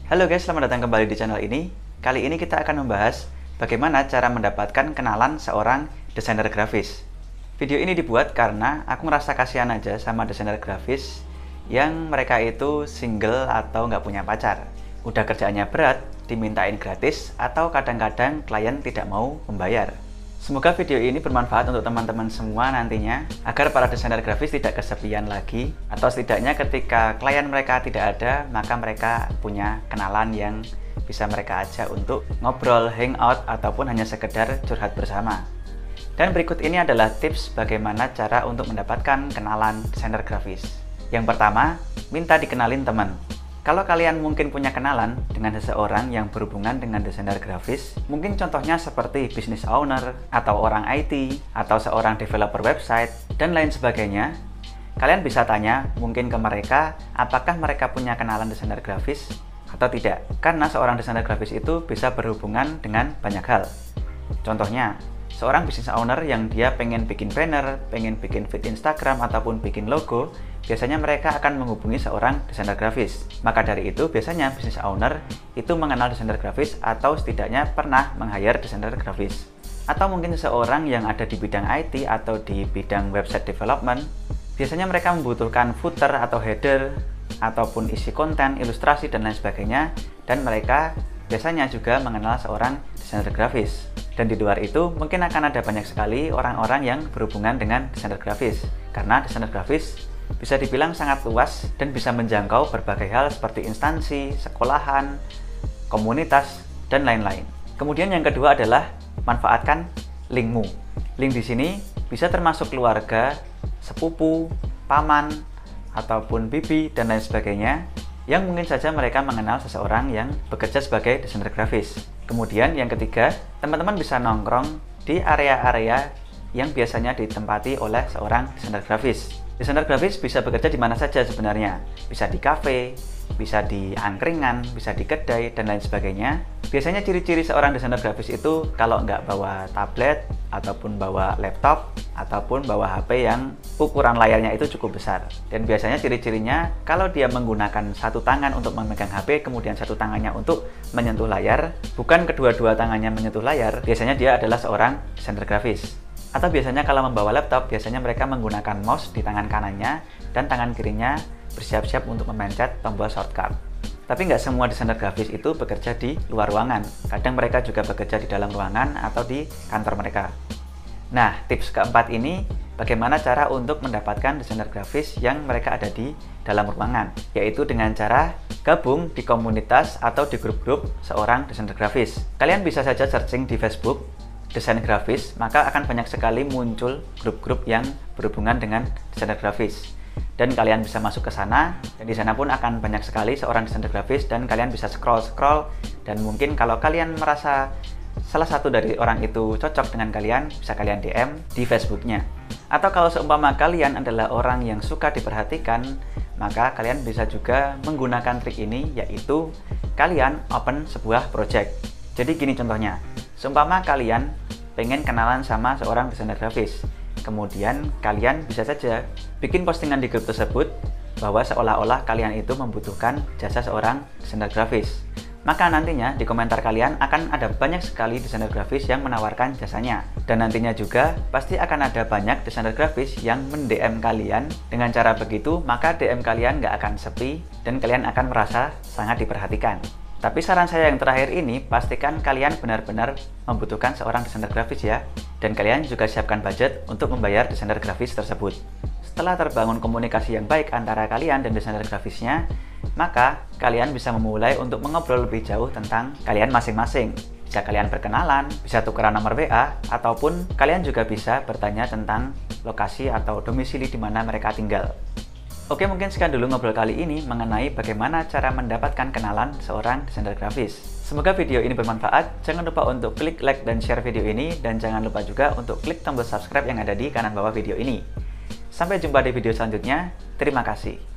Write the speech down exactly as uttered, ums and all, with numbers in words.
Halo guys, selamat datang kembali di channel ini. Kali ini kita akan membahas bagaimana cara mendapatkan kenalan seorang desainer grafis. Video ini dibuat karena aku ngerasa kasihan aja sama desainer grafis yang mereka itu single atau nggak punya pacar. Udah kerjaannya berat, dimintain gratis, atau kadang-kadang klien tidak mau membayar. Semoga video ini bermanfaat untuk teman-teman semua nantinya, agar para desainer grafis tidak kesepian lagi, atau setidaknya ketika klien mereka tidak ada, maka mereka punya kenalan yang bisa mereka ajak untuk ngobrol, hangout, ataupun hanya sekedar curhat bersama. Dan berikut ini adalah tips bagaimana cara untuk mendapatkan kenalan desainer grafis. Yang pertama, minta dikenalin teman. Kalau kalian mungkin punya kenalan dengan seseorang yang berhubungan dengan desainer grafis, mungkin contohnya seperti business owner, atau orang I T, atau seorang developer website, dan lain sebagainya, kalian bisa tanya mungkin ke mereka apakah mereka punya kenalan desainer grafis atau tidak. Karena seorang desainer grafis itu bisa berhubungan dengan banyak hal. Contohnya, seorang business owner yang dia pengen bikin banner, pengen bikin feed Instagram, ataupun bikin logo, biasanya mereka akan menghubungi seorang desainer grafis. Maka dari itu, biasanya business owner itu mengenal desainer grafis atau setidaknya pernah meng-hire desainer grafis. Atau mungkin seseorang yang ada di bidang I T atau di bidang website development, biasanya mereka membutuhkan footer atau header, ataupun isi konten, ilustrasi, dan lain sebagainya, dan mereka biasanya juga mengenal seorang desainer grafis. Dan di luar itu, mungkin akan ada banyak sekali orang-orang yang berhubungan dengan desainer grafis. Karena desainer grafis bisa dibilang sangat luas dan bisa menjangkau berbagai hal seperti instansi, sekolahan, komunitas, dan lain-lain. Kemudian yang kedua adalah manfaatkan linkmu. Link di sini bisa termasuk keluarga, sepupu, paman, ataupun bibi, dan lain sebagainya, yang mungkin saja mereka mengenal seseorang yang bekerja sebagai desainer grafis. Kemudian yang ketiga, teman-teman bisa nongkrong di area-area yang biasanya ditempati oleh seorang desainer grafis. Desainer grafis bisa bekerja di mana saja sebenarnya. Bisa di kafe, bisa di angkringan, bisa di kedai, dan lain sebagainya. Biasanya ciri-ciri seorang desainer grafis itu kalau nggak bawa tablet, ataupun bawa laptop, ataupun bawa H P yang ukuran layarnya itu cukup besar. Dan biasanya ciri-cirinya kalau dia menggunakan satu tangan untuk memegang H P, kemudian satu tangannya untuk menyentuh layar, bukan kedua-dua tangannya menyentuh layar, biasanya dia adalah seorang desainer grafis. Atau biasanya kalau membawa laptop, biasanya mereka menggunakan mouse di tangan kanannya dan tangan kirinya bersiap-siap untuk memencet tombol shortcut. Tapi nggak semua desainer grafis itu bekerja di luar ruangan. Kadang mereka juga bekerja di dalam ruangan atau di kantor mereka. Nah, tips keempat ini bagaimana cara untuk mendapatkan desainer grafis yang mereka ada di dalam ruangan, yaitu dengan cara gabung di komunitas atau di grup-grup seorang desainer grafis. Kalian bisa saja searching di Facebook desain grafis, maka akan banyak sekali muncul grup-grup yang berhubungan dengan desainer grafis. Dan kalian bisa masuk ke sana, dan di sana pun akan banyak sekali seorang desainer grafis, dan kalian bisa scroll-scroll, dan mungkin kalau kalian merasa salah satu dari orang itu cocok dengan kalian, bisa kalian D M di Facebooknya. Atau kalau seumpama kalian adalah orang yang suka diperhatikan, maka kalian bisa juga menggunakan trik ini, yaitu kalian open sebuah project. Jadi gini contohnya, seumpama kalian pengen kenalan sama seorang desainer grafis, kemudian kalian bisa saja bikin postingan di grup tersebut bahwa seolah-olah kalian itu membutuhkan jasa seorang desainer grafis. Maka nantinya di komentar kalian akan ada banyak sekali desainer grafis yang menawarkan jasanya. Dan nantinya juga pasti akan ada banyak desainer grafis yang men-D M kalian. Dengan cara begitu, maka D M kalian nggak akan sepi dan kalian akan merasa sangat diperhatikan. Tapi saran saya yang terakhir ini, pastikan kalian benar-benar membutuhkan seorang desainer grafis ya. Dan kalian juga siapkan budget untuk membayar desainer grafis tersebut. Setelah terbangun komunikasi yang baik antara kalian dan desainer grafisnya, maka kalian bisa memulai untuk mengobrol lebih jauh tentang kalian masing-masing. Bisa kalian berkenalan, bisa tukeran nomor W A, ataupun kalian juga bisa bertanya tentang lokasi atau domisili di mana mereka tinggal. Oke, mungkin sekian dulu ngobrol kali ini mengenai bagaimana cara mendapatkan kenalan seorang desainer grafis. Semoga video ini bermanfaat. Jangan lupa untuk klik like dan share video ini, dan jangan lupa juga untuk klik tombol subscribe yang ada di kanan bawah video ini. Sampai jumpa di video selanjutnya. Terima kasih.